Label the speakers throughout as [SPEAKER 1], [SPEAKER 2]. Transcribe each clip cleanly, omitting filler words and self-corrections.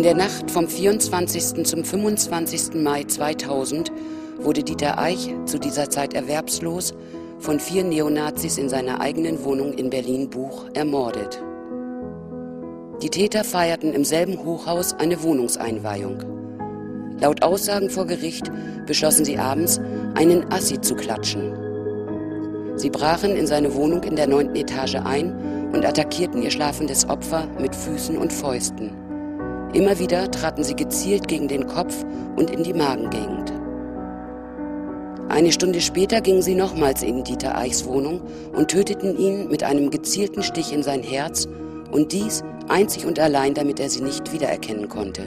[SPEAKER 1] In der Nacht vom 24. zum 25. Mai 2000 wurde Dieter Eich, zu dieser Zeit erwerbslos, von 4 Neonazis in seiner eigenen Wohnung in Berlin-Buch ermordet. Die Täter feierten im selben Hochhaus eine Wohnungseinweihung. Laut Aussagen vor Gericht beschlossen sie abends, einen Assi zu klatschen. Sie brachen in seine Wohnung in der 9. Etage ein und attackierten ihr schlafendes Opfer mit Füßen und Fäusten. Immer wieder traten sie gezielt gegen den Kopf und in die Magengegend. Eine Stunde später gingen sie nochmals in Dieter Eichs Wohnung und töteten ihn mit einem gezielten Stich in sein Herz, und dies einzig und allein, damit er sie nicht wiedererkennen konnte.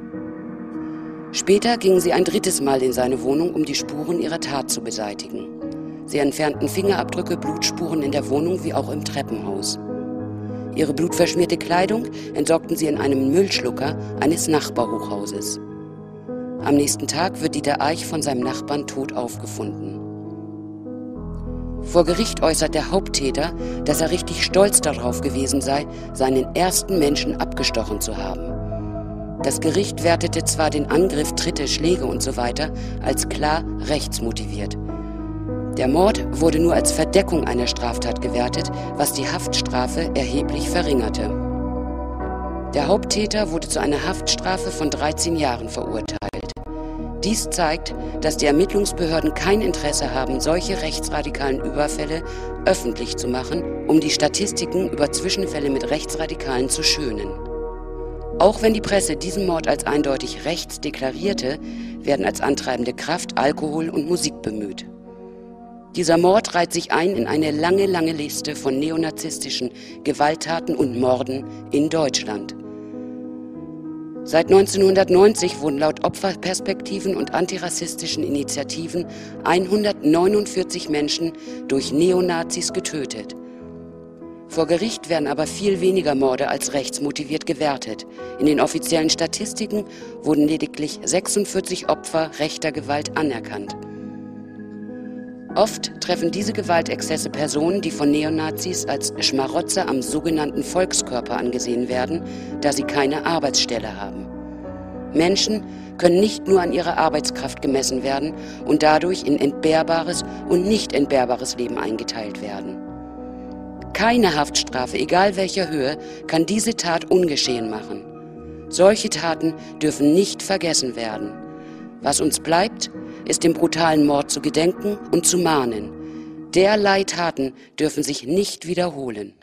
[SPEAKER 1] Später gingen sie ein drittes Mal in seine Wohnung, um die Spuren ihrer Tat zu beseitigen. Sie entfernten Fingerabdrücke, Blutspuren in der Wohnung wie auch im Treppenhaus. Ihre blutverschmierte Kleidung entsorgten sie in einem Müllschlucker eines Nachbarhochhauses. Am nächsten Tag wird Dieter Eich von seinem Nachbarn tot aufgefunden. Vor Gericht äußert der Haupttäter, dass er richtig stolz darauf gewesen sei, seinen ersten Menschen abgestochen zu haben. Das Gericht wertete zwar den Angriff, Tritte, Schläge usw. als klar rechtsmotiviert. Der Mord wurde nur als Verdeckung einer Straftat gewertet, was die Haftstrafe erheblich verringerte. Der Haupttäter wurde zu einer Haftstrafe von 13 Jahren verurteilt. Dies zeigt, dass die Ermittlungsbehörden kein Interesse haben, solche rechtsradikalen Überfälle öffentlich zu machen, um die Statistiken über Zwischenfälle mit Rechtsradikalen zu schönen. Auch wenn die Presse diesen Mord als eindeutig rechts deklarierte, werden als antreibende Kraft Alkohol und Musik bemüht. Dieser Mord reiht sich ein in eine lange, lange Liste von neonazistischen Gewalttaten und Morden in Deutschland. Seit 1990 wurden laut Opferperspektiven und antirassistischen Initiativen 149 Menschen durch Neonazis getötet. Vor Gericht werden aber viel weniger Morde als rechtsmotiviert gewertet. In den offiziellen Statistiken wurden lediglich 46 Opfer rechter Gewalt anerkannt. Oft treffen diese Gewaltexzesse Personen, die von Neonazis als Schmarotzer am sogenannten Volkskörper angesehen werden, da sie keine Arbeitsstelle haben. Menschen können nicht nur an ihrer Arbeitskraft gemessen werden und dadurch in entbehrbares und nicht entbehrbares Leben eingeteilt werden. Keine Haftstrafe, egal welcher Höhe, kann diese Tat ungeschehen machen. Solche Taten dürfen nicht vergessen werden. Was uns bleibt, ist dem brutalen Mord zu gedenken und zu mahnen. Derlei Taten dürfen sich nicht wiederholen.